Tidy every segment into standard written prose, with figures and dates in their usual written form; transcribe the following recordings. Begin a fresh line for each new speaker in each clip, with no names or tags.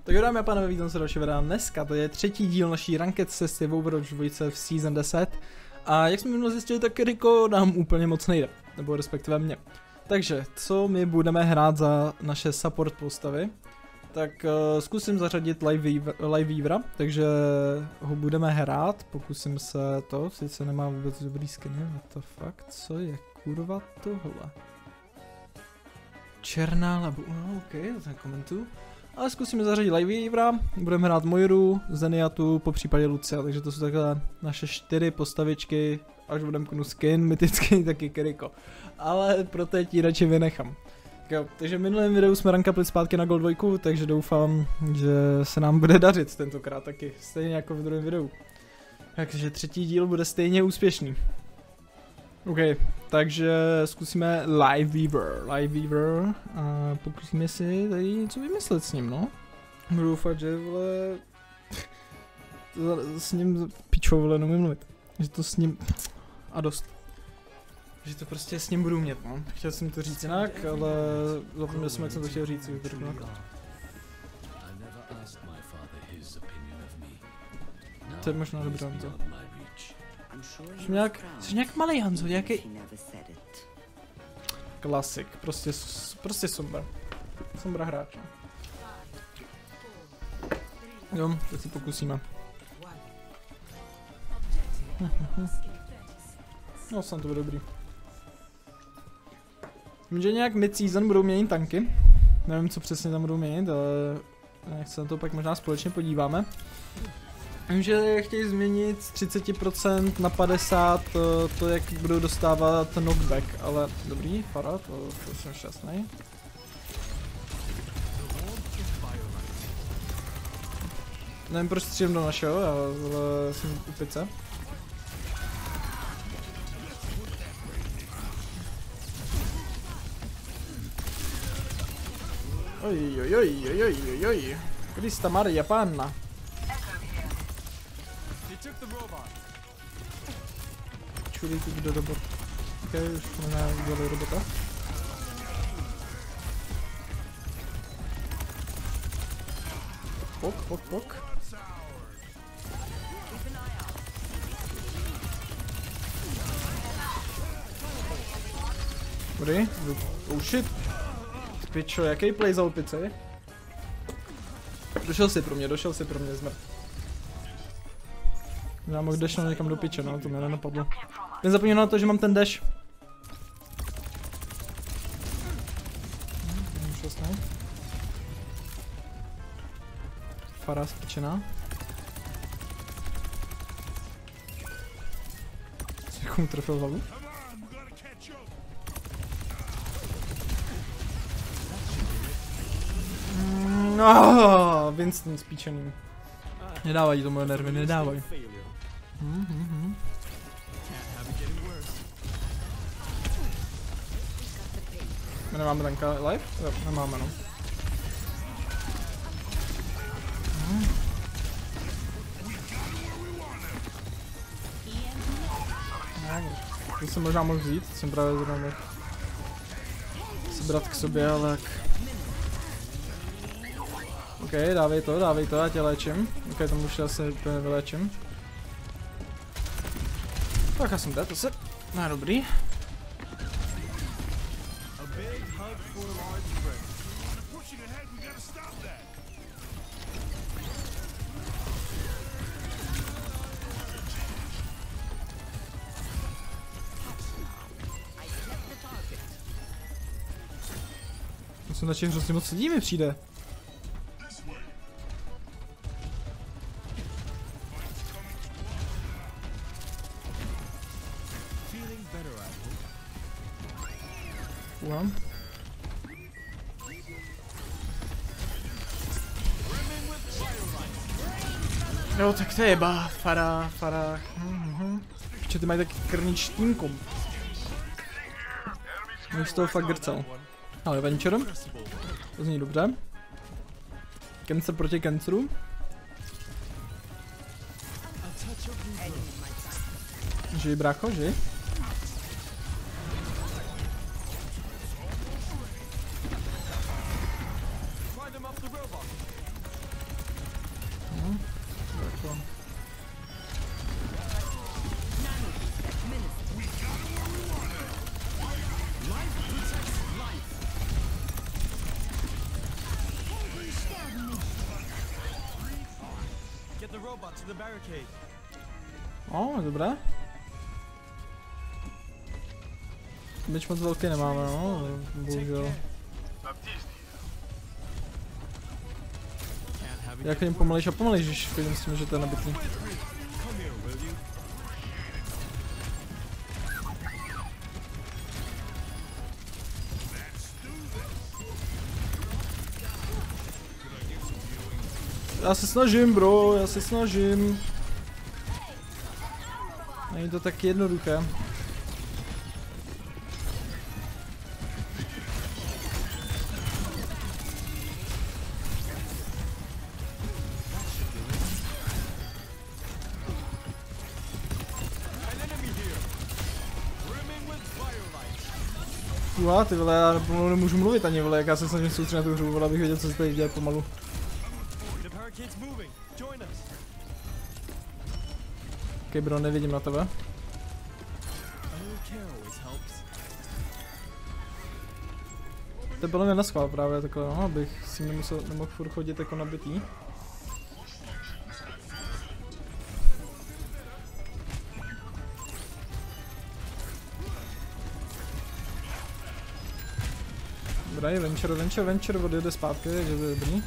Tak dámy a pánové, vítám se další videa dneska, to je třetí díl naší ranked cesty v Overwatch 2 v Season 10. A jak jsme minule zjistili, tak Rico nám úplně moc nejde, nebo respektive mě. Takže, co my budeme hrát za naše support postavy? Tak zkusím zařadit Live Weavera, takže ho budeme hrát, pokusím se to, sice nemá vůbec dobrý skiny, what the fuck, co je kurva tohle? Černá labu, no ok, to nekomentuju. Ale zkusíme zařadit Live Weavera, budeme hrát Moiru, Zenyatta, po případě Lucia, takže to jsou takhle naše 4 postavičky, až budeme konu skin, mytický taky Kiriko. Ale pro teď ji radši vynechám. Jo, takže v minulém videu jsme rankapli zpátky na Gold 2, takže doufám, že se nám bude dařit tentokrát taky, stejně jako v druhém videu. Takže třetí díl bude stejně úspěšný. OK, takže zkusíme Live Weaver a pokusíme si tady něco vymyslet s ním, no. Budu doufat, že vole, s ním pičou, vole, nemůžu mluvit, že to s ním a dost. Že to prostě s ním budu umět, no. Chtěl jsem to říct jinak, ale zapomněl jsem, jak jsem to chtěl říct, to řeknu nakonec. To je možná dobré, Hanzo. Jsi nějak malej, Hanzo, nějaký... Klasik, prostě Sombra. Sombra hráč. Jo, teď si pokusíme. No, snad to bude dobrý. Vím, že nějak mid-season budou měnit tanky. Nevím, co přesně tam budou měnit, ale jak se na to pak možná společně podíváme. Vím, že chtějí změnit z 30% na 50% to, jak budou dostávat knockback, ale dobrý, Farah, to jsem šťastný. Nevím, proč střílím do našeho, já jsem u pice. Oj. Krista Maria Panna. Čulí tu do robot. Ok, už možná udělali robota. Pok. Dobrý, oh shit. Pičo, jaký play za opice? Došel si pro mě, zmrt. Já mohl dashnout někam do piče, no, to mě nenapadlo. Nezapomněl na to, že mám ten dash. Šťastný. Farah spičená. Jak mu trefil hlavu? No, Winston spíčený. Nedávají to moje nervy, nedávají. My nemáme tanka live? Jo, nemáme, no. To jsem možná mohl vzít, jsem právě zrovna mohl sebrat k sobě, ale jak... OK, dávej to, já tě léčím. OK, tomu už asi úplně vyléčím. Tak já jsem dead, to se... No, dobrý. Musím na hrozně moc lidí mi přijde. Jo, tak to je Farah. Protože ty mají taky krvní štínku. Můj z toho fakt grcel. Ale Venture. To zní dobře. Cancer proti canceru. Žij, brácho, žij. Dobré. Byč moc velký nemáme, no, bohužel. Jak jim pomalejš a pomalejš, když vidím s tím, že to je nabitý. Já se snažím, bro, já se snažím. Není to tak jednoduché. Ty vole, já nemůžu mluvit ani, vole, jak já se snažím soustředit na tu hru, vole, abych věděl, co se tady děje pomalu. Ok, bro, nevidím na tebe. To bylo mě naschvál právě takhle, no, abych si nemohl furt chodit jako nabitý. Dobrý, venture, odjede zpátky, takže to je dobrý.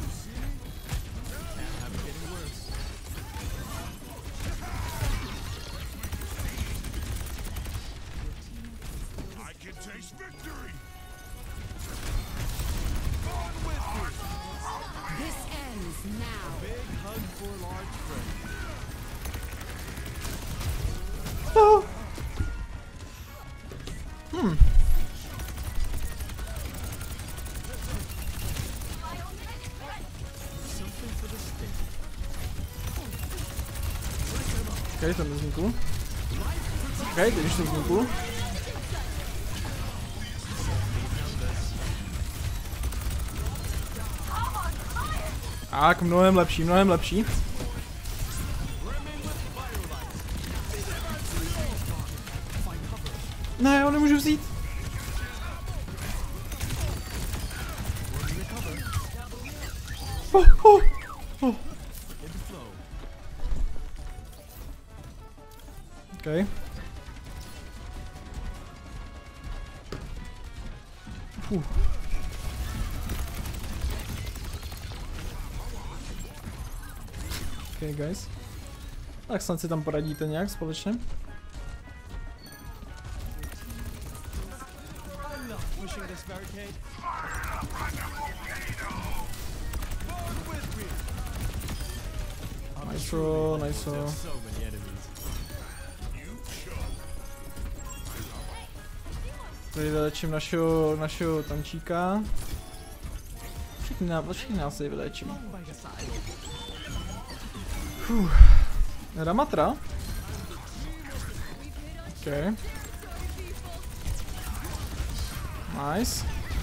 Ok, ten vznikl. Ok, teď už to vznikl. Tak, mnohem lepší, mnohem lepší. Ne, já ho nemůžu vzít. Okay. Okay, guys. Tak snad si tam poradíte nějak společně. Nice. Tady vylečím našeho tančíka. Všichni nás tady vylečím. Ramatra? Ok. Nice.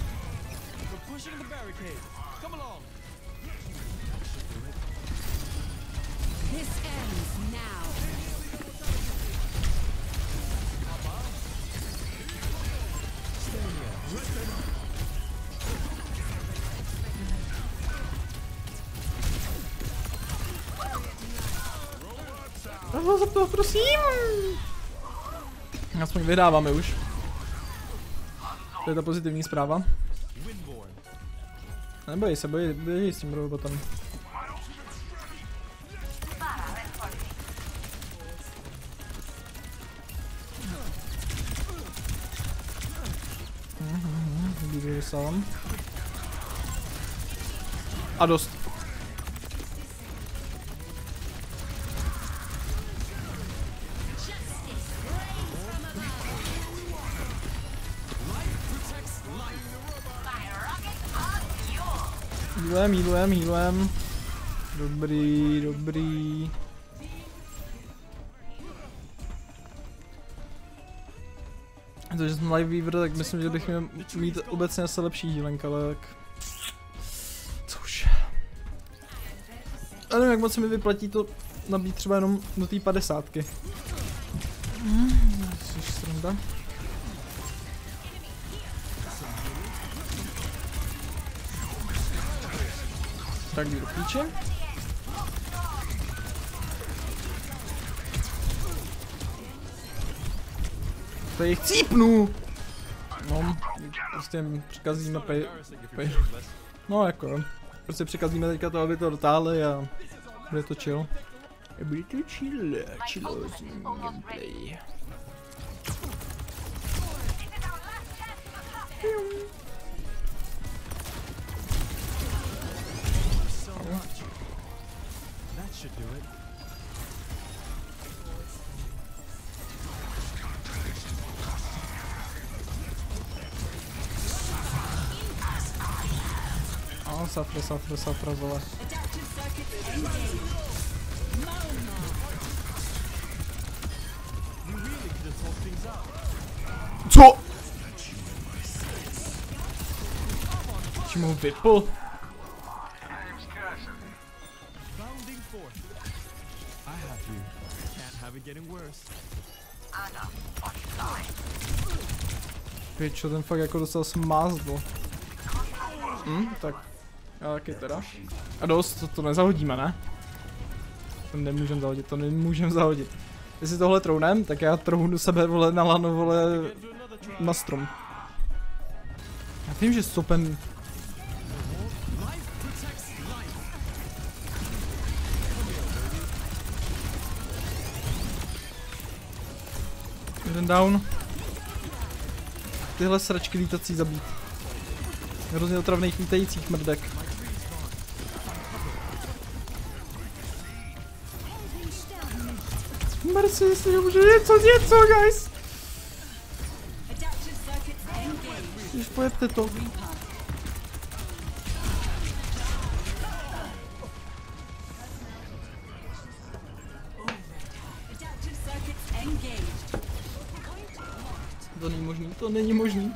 Prosím! Aspoň vyhráváme už. To je ta pozitivní zpráva. Neboj se, běží s tím robotem. Budu sám. A dost. Healujem. Dobrý. To, že jsem live weaver, tak myslím, že bych měl mít obecně asi lepší healing, ale tak... Což... Já nevím, jak moc se mi vyplatí to nabít třeba jenom do té 50ky. Což sranda. Tak jdu do píče. To je chcípnu! No, prostě jim přikazíme no jako jo. Prostě přikazíme teďka to, aby to dotáhli a bude to chill. Bude to chillozní gameplay. Safra, vole. Co? Čemu vypl? Pičo, ten fakt jako dostal smázlo. Tak. Já taky teda. A dost, to nezahodíme, ne? To nemůžem zahodit, Jestli tohle trounem, tak já trochu do sebe, vole, na lano, vole, na strom. Já vím, že stopem... Jeden down. Tyhle sračky lítací zabít. Hrozně otravných lítajících mrdek. Mercy, jestli nemůže něco, guys! Když pojďte to. To není možný.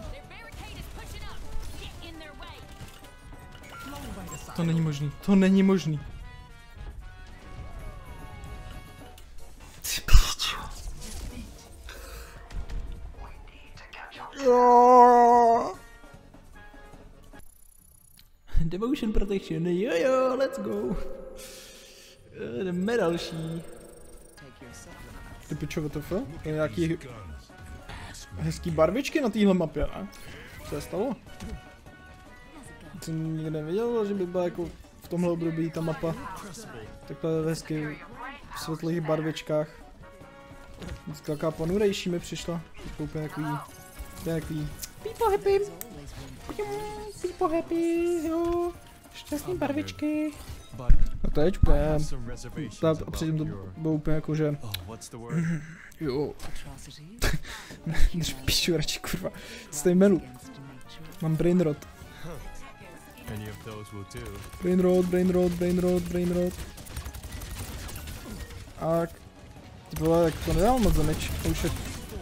To není možný. Devotion protection, jojo, let's go. Jdeme další. Ty pičo, WTF? Je nějaký hezký barvičky na téhle mapě, ne? Co se stalo? Jsem nikdy nevěděl, že by byla jako v tomhle období ta mapa takhle hezky v světlých barvičkách. Vždycky taková ponurejší mi přišla. To úplně takový people happy, jo. Šťastný barvičky. A teď úplně, a předtím to bylo úplně jako, že... Jo. Drž píšu radši, kurva. Stej melu. Mám brain rot. Brain rot. A... Ty vole, tak to nedal moc za meč. Poušet.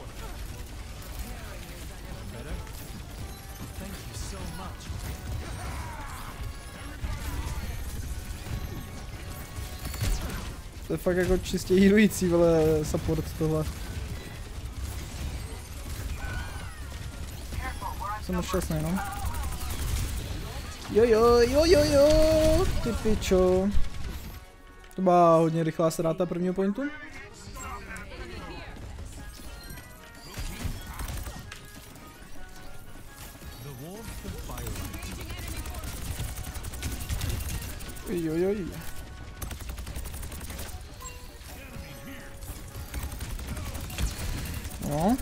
To je fakt jako čistě healující, vole, support tohle. Jsem šťastný, no. Jo, ty pičo. To byla hodně rychlá ztráta prvního pointu. Jo. No.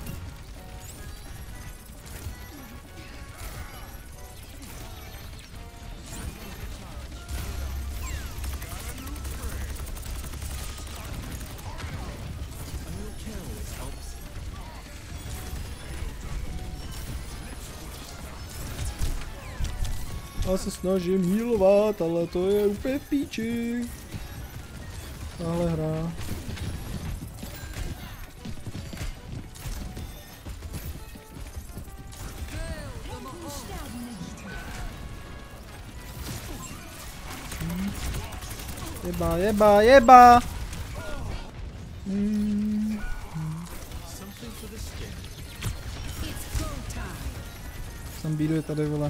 Já se snažím healovat, ale to je úplně v píči. Tahle hra. Jeba. Jsem bíduje tady, vole.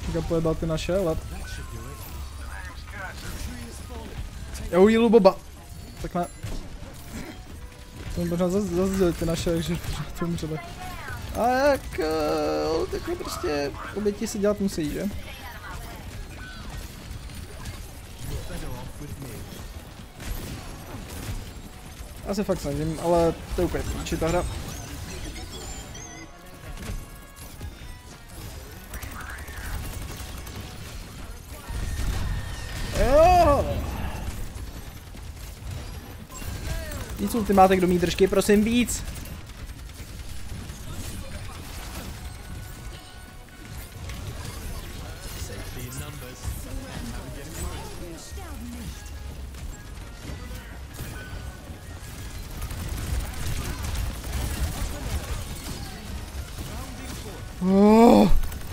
Teďka pojebal ty naše, ale... Já ujílu Boba. Tak ne. To možná zase ty naše, takže to umřeme. A jak... takhle prostě oběti si dělat musí, že? Já se fakt snažím, ale to je úplně píči ta hra. Jo! Víc ultimátek do mý držky, prosím, víc! Oh.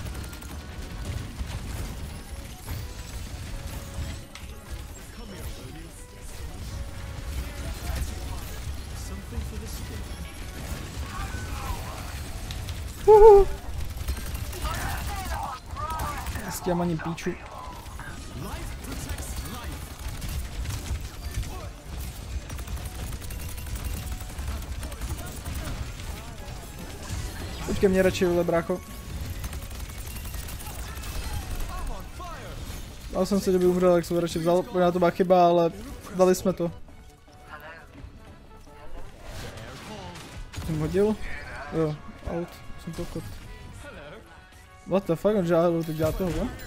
S těm ani píču. Pojď ke mně radši, vole, brácho. Dal jsem si, že by umřel, jak jsem radši vzal. Možná to byla chyba, ale dali jsme to. Jsem hodil? Jo, out. Jsem pokot. What the fuck, on žádal, tak dělá toho, ne?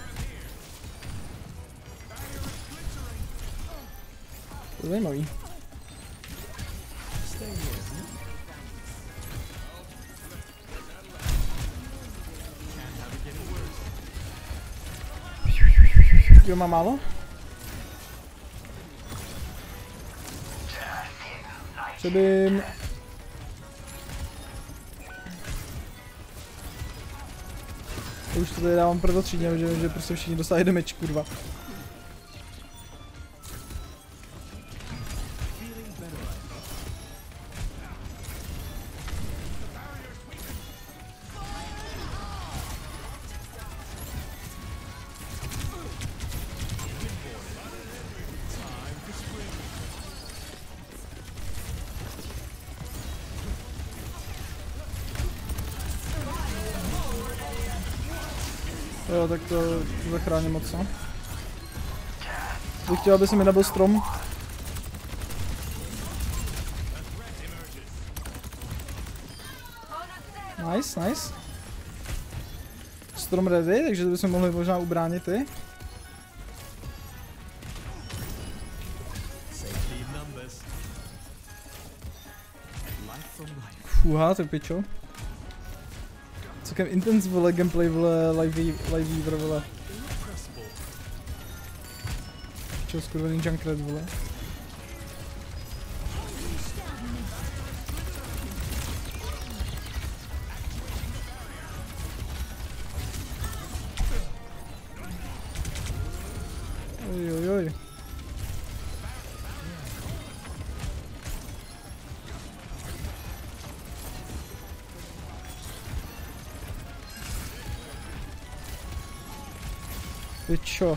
To je zajímavý. Kdo má málo? Přebím. Už to tady dávám prvotřídně, že prostě všichni dostávají damage, kurva. Jo, tak to zachrání moc, no. Bych chtěl, aby se mi nabil strom. Nice, nice. Strom ready, takže to bychom mohli možná ubránit i. Fuha, to je pičo. Celkem intense, vole, gameplay, vole, live weaver, vole. Čo, skurvený Junkrat, vole. Ojojoj. Ty čo?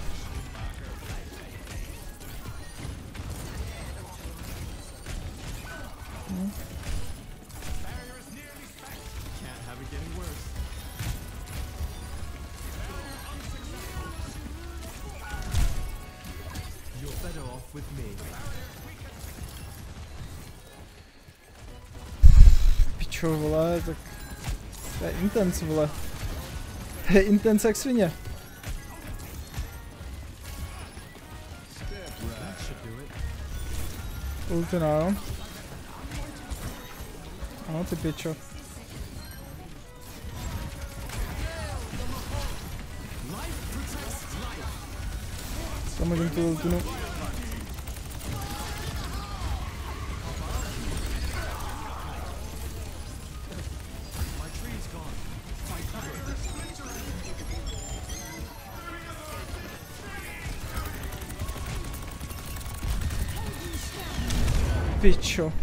Pičo, vole, tak... To je intense, vole. To je intense jak svině. Ultina, jo? Ano, ty pičo. Tam můžem tu ultinu. Pičo.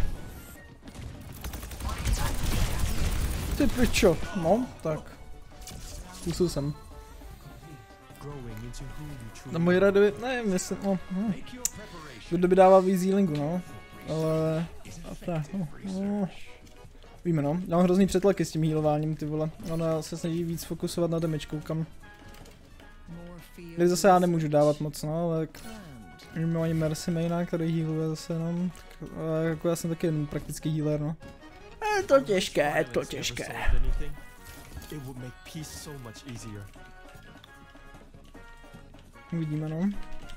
Ty pičo. No, tak. Zkusil jsem. Na moji rady, nevím, jestli, kdo by dával víc healingu, no. Ale, víme no, já mám hrozný přetlaky s tím healováním, ty vole. Ona se snaží víc fokusovat na damage, koukám. Tady zase já nemůžu dávat moc, no, ale mám ani Mercy maina, který healuje zase jenom, jako já jsem taky jen praktický healer, no. Je to těžké, to těžké. Uvidíme, no.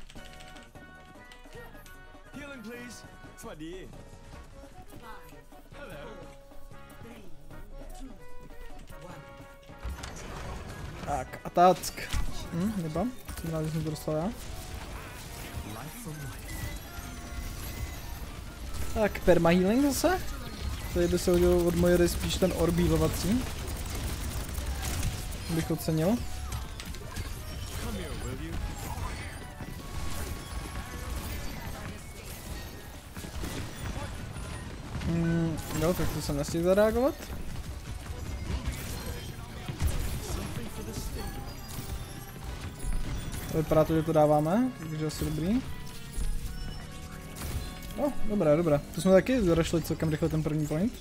Tak, attack. Neba, jsem rád, že jsem to dostal já. Tak, permahealing zase. Tady by se hodil od moje spíš ten orb healovací. Bych ocenil. Jo, tak to jsem nestihl zareagovat. Vypadá to, že to dáváme, takže asi dobrý. No, dobré, dobré. To jsme taky došli celkem rychle ten první point.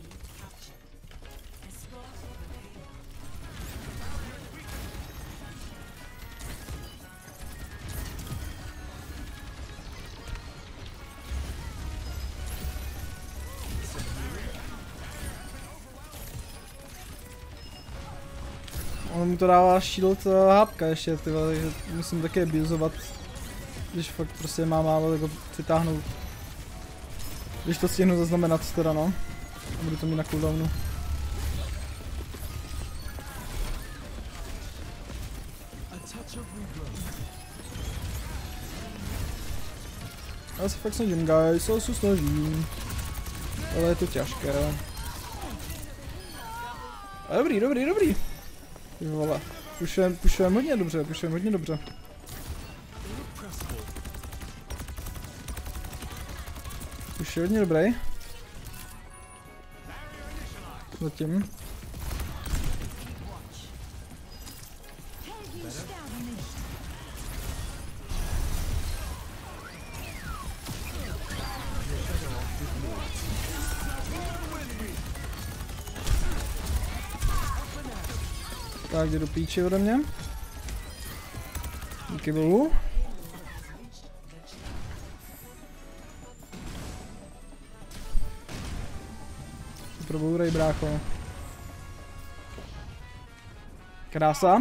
On mu to dává shield hápka ještě, ty vole, takže musím taky abuzovat. Když fakt prostě má málo, tak ho přitáhnout. Když to stihnu zaznamenat teda, no. A budu to mít na cooldownu. Já se fakt snažím, guys, já se snažím. Ale je to těžké. Dobrý, dobrý, dobrý. Ty vole, pušujeme hodně dobře, pušujeme hodně dobře. Už je hodně dobrý. Zatím. Tak, jde do píči ode mě. Díky bohu. Probourej, brácho. Krása.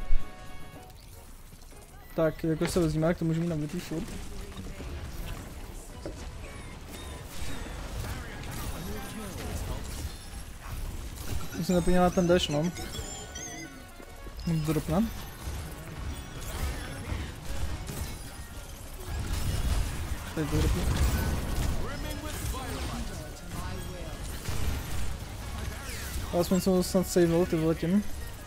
Tak, jako se vezmeme, tak to můžeme mít nabitý furt. Musím naplňovat ten dash, no. Můžu to dropnout. Tady to dropnout. Aspoň jsem to snad saveol, ty vole tím.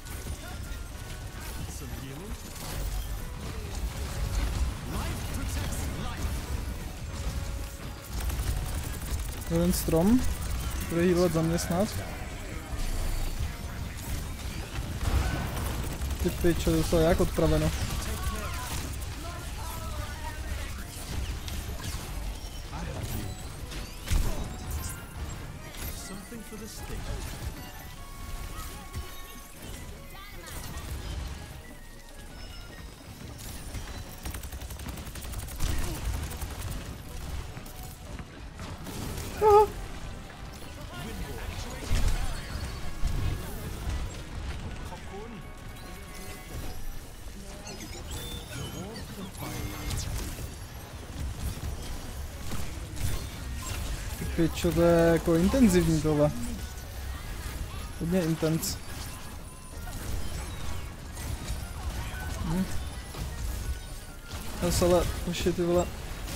Jeden strom. Bude healat za mě snad. Ty piče, dostal jak odpraveno. Pičo, to je jako intenzivní tohle. Hodně intenz. Ale už je ty vole.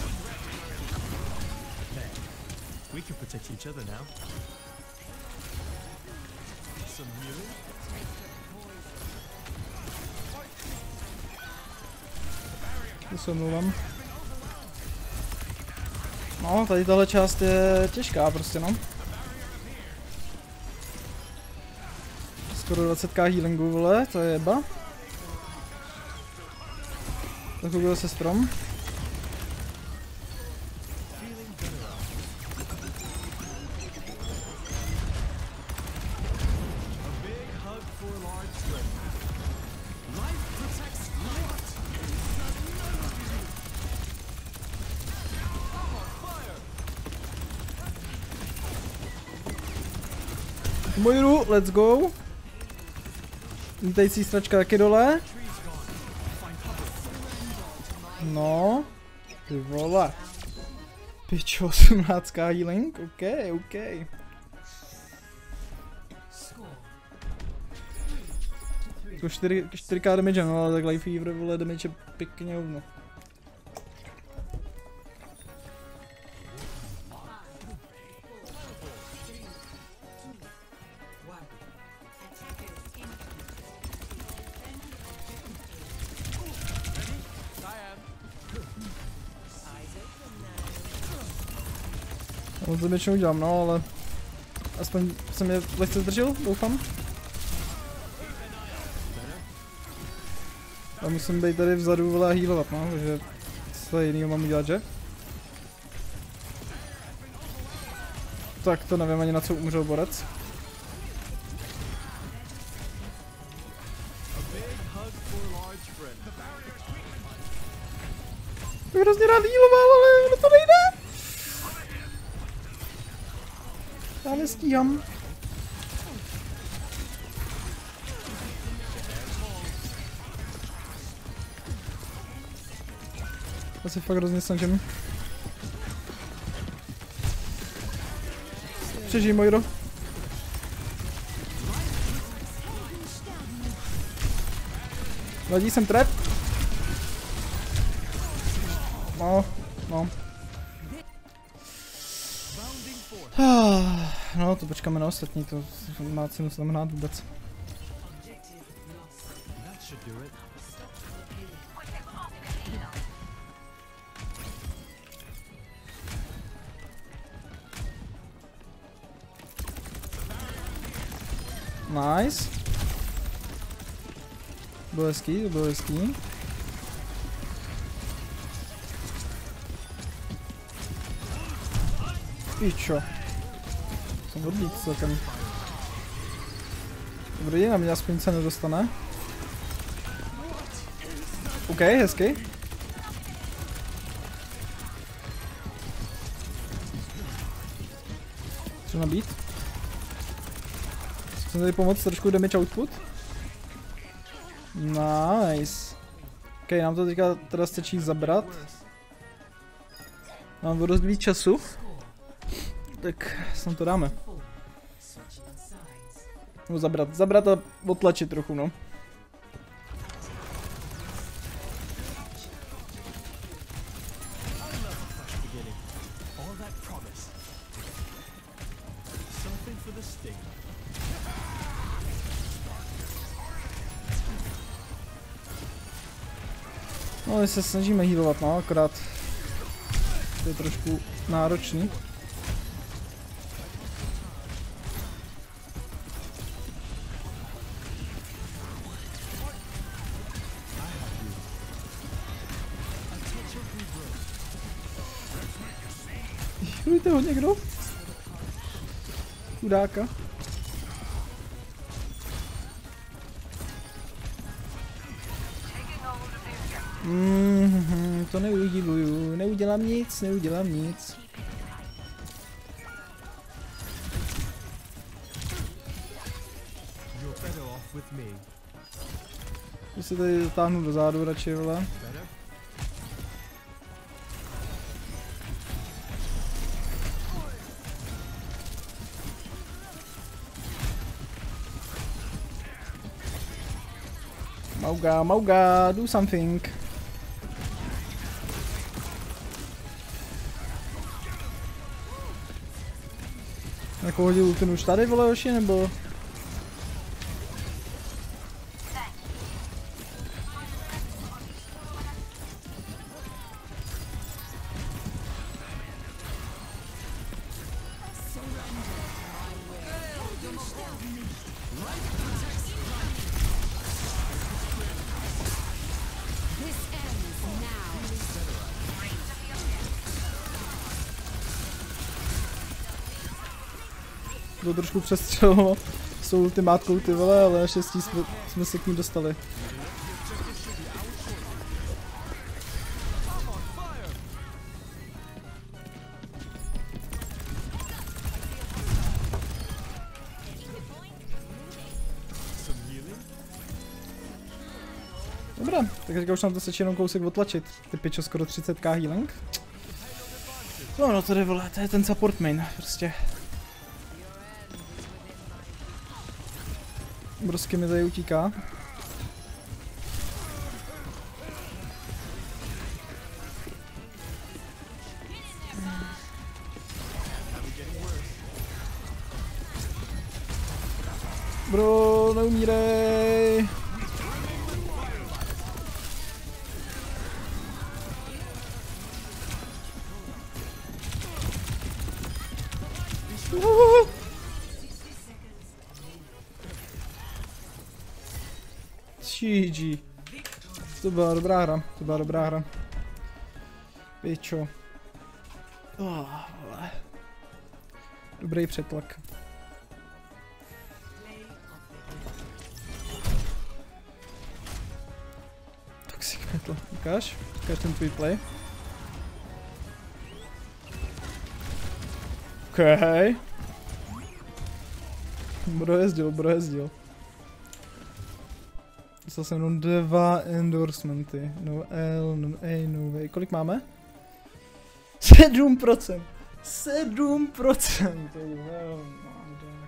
To se omlouvám. No, tady tahle část je těžká prostě, no. Skoro 20k healingu, vole, to je jeba. Tak byl se strom. Moiru, let's go. Lítající stračka taky dole. No. Ty vole. Pičo, 18 healing, ok. To 4k damage, no, ale tak Life Fever, vole, damage je pěkně hovno. No to většinou dělám, no, ale aspoň jsem je lehce zdržel, doufám. A musím být tady vzadu, vole, a healovat, no, takže co jinýho mám udělat, že? Tak to nevím ani na co umřel borec. Bych hrozně rád healoval, ale ono to nejde. Já nestíhám. Já se fakt hrozně snažím. Přežij, Moiro. Vadí jsem trap. No. No, to počkáme na ostatní, to má cenu se tam hrát vůbec. Nice. Bylo hezký, to bylo hezký. Pičo. Jsem odlít celkem. Dobrý, na mě aspoň se nedostane. OK, hezky. Co nabít? Zkusím tady pomoct trošku damage output. Nice. OK, nám to teďka teda stačí zabrat. Mám dost víc času. Tak sem to dáme. No zabrat a otlačit trochu, no. No, my se snažíme healovat, no, akorát to je trošku náročný. Víte ho někdo? Chudáka. To neudiluju, neudělám nic. Já se tady zatáhnu do zádu radši, vole. Mauga, do something. Jako hodil ten už tady, vole, hoši, nebo? To trošku přestřelilo s tou ultimátkou ty vole, ale naštěstí jsme se k ní dostali. Dobrá, tak teďka už nám to stačí jenom kousek otlačit. Ty pičo, skoro 30k healing. No to jde vole, to je ten support main, prostě. Brosky mi tady utíká. Bro, neumírej. GG. To byla dobrá hra, to byla dobrá hra. Pičo. Dobrý přetlak. Toxic metal, ukáž ten tvůj play. Okay. Bro jezdil. Dostal jsem jenom 2 endorsementy. No L, no A, no way. Kolik máme? 7%! 7%!